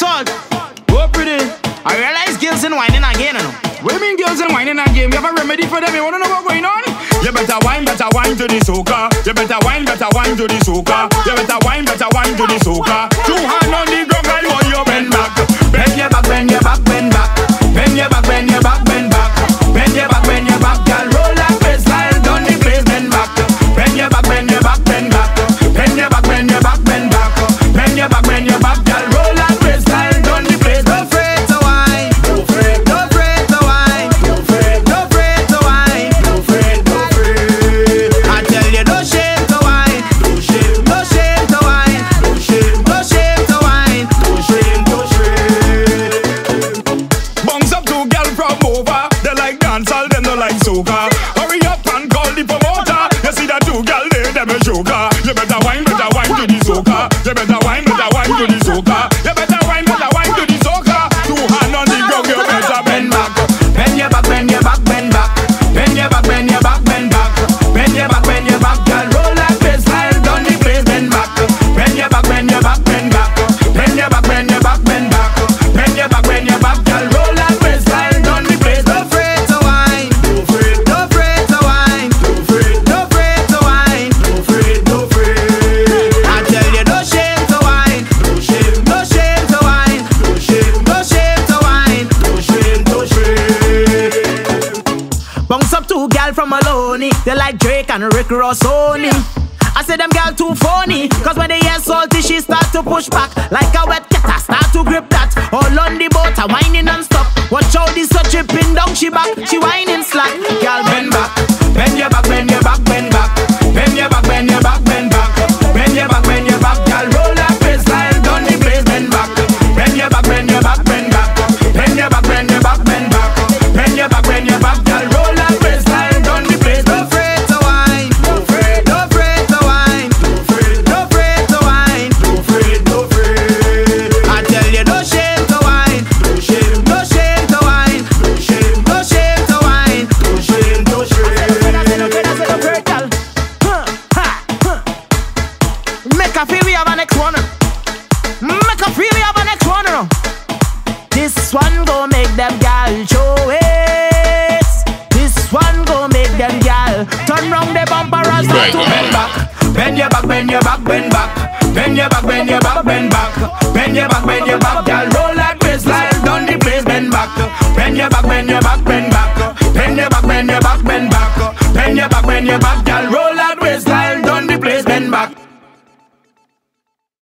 salt. Go pretty. I realize girls and whining again, you know. What do you mean girls and whining again? You have a remedy for them? You wanna know what's going on? You better wine to the soca. You better wine to the soca. You better wine to the soca. Two hands on the ground, I want you bend back. Bend your back, bend your back, bend back. Bend your back, bend your back, bend back. Bend your back, bend your back, girl. Roll like baseline, down the place, bend back. Bend your back, bend your back, bend back. Bend your back, bend your back, bend back. Bend your back, bend your back, girl. Roll like baseline, down the place. Don't afraid to whine. Don't afraid to whine. Don't afraid to whine. Don't afraid. I tell you, don't shame to whine. Don't shame to whine. Don't shame to whine. Don't shame. Bounce up to girl from over. They like dancehall, them don't like soca. Hurry up and call the promoter. You see that two girl there, them a joker. You better wine to the soca. You better wine to the soca. You better wine to the soca. Two hands on the ground, you better bend back. Bend your back, bend your back, bend back. Bend your back, bend your back, bend back. Bend your back, girl. Roll like baseline, down the place, bend back. Bend your back, bend your back, bend back. Bend your back, bend your back, bend back. Bend your back, girl. Roll like baseline, down the place. Don't afraid to whine. Don't afraid to whine. Don't afraid to whine. Don't afraid. I tell you, don't shame to whine. Don't shame to whine. Don't shame to whine. Don't shame. Bounce up to gal from Maloney. They like Drake and Rick Rossoni. I say them gal too phony, cause when they hear salty she start to push back. Like a wet cat, I start to grip that. All on the boat, I whining non-stop. Watch out, this such a pin down, she back. She whining slack. Gal bend back. Bend your back, bend your back, bend back. Bend your back, bend your back, bend back. Bend your back, gal. Roll that baseline, down the place, bend back. Bend your back, bend your back, bend back. Bend your back, bend your back, bend back. Bend your back, gal. Roll that baseline, down the place. Don't afraid to whine. Don't afraid to whine. Don't afraid to whine. Don't afraid. I tell you, don't shame to whine. Don't shame to whine. Don't shame to whine. Don't shame. Make a feel we have a next one. Make a feel we have a next one. This one go make them gal show it. This one go make them gal turn round the bumper and start to bend back. Bend your back, bend your back, bend back. Bend your back, bend your back, bend back. Bend your back, gal. Roll like baseline, down the place, bend back. Bend your back, bend your back, bend back. Bend your back, bend your back, bend back. Bend your back, gal.